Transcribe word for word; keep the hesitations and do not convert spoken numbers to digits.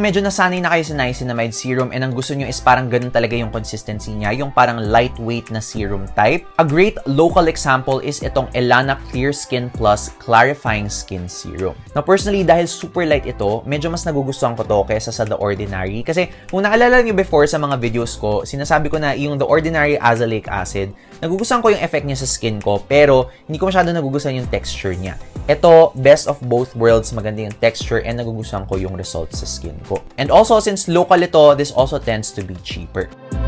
medyo nasanay na kayo sa niacinamide serum and ang gusto nyo is parang ganun talaga yung consistency niya, yung parang lightweight na serum type, a great local example is itong Elana Clear Skin Plus Clarifying Skin Serum. Now personally, dahil super light ito, medyo mas nagugustuhan ko to kaysa sa The Ordinary. Kasi kung naalala nyo before sa mga videos ko, sinasabi ko na yung The Ordinary azelaic acid, nagugustuhan ko yung effect niya sa skin ko, pero hindi ko masyado nagugustuhan yung texture niya. Ito, best of both worlds, maganda yung texture and nagugustuhan ko yung results sa skin ko. And also, since local ito, this also tends to be cheaper.